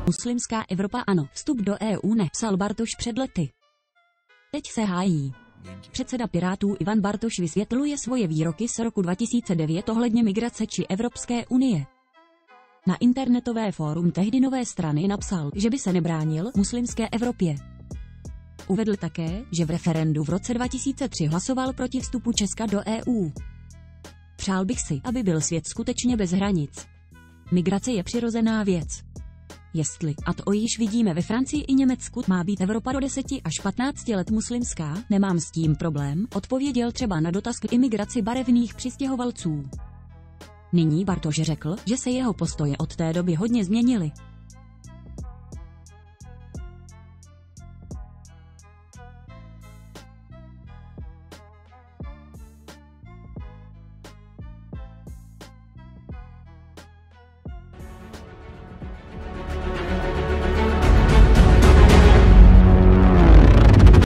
Muslimská Evropa ano, vstup do EU ne, psal Bartoš před lety. Teď se hájí. Předseda Pirátů Ivan Bartoš vysvětluje svoje výroky z roku 2009 ohledně migrace či Evropské unie. Na internetové fórum tehdy Nové strany napsal, že by se nebránil muslimské Evropě. Uvedl také, že v referendu v roce 2003 hlasoval proti vstupu Česka do EU. Přál bych si, aby byl svět skutečně bez hranic. Migrace je přirozená věc. Jestli, a to již vidíme ve Francii i Německu, má být Evropa do 10 až 15 let muslimská, nemám s tím problém, odpověděl třeba na dotaz k imigraci barevných přistěhovalců. Nyní Bartoš řekl, že se jeho postoje od té doby hodně změnily.